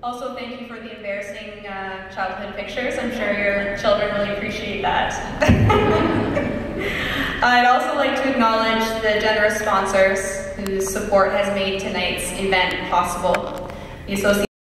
Also, thank you for the embarrassing childhood pictures. I'm sure your children really appreciate that. I'd also like to acknowledge the generous sponsors whose support has made tonight's event possible. The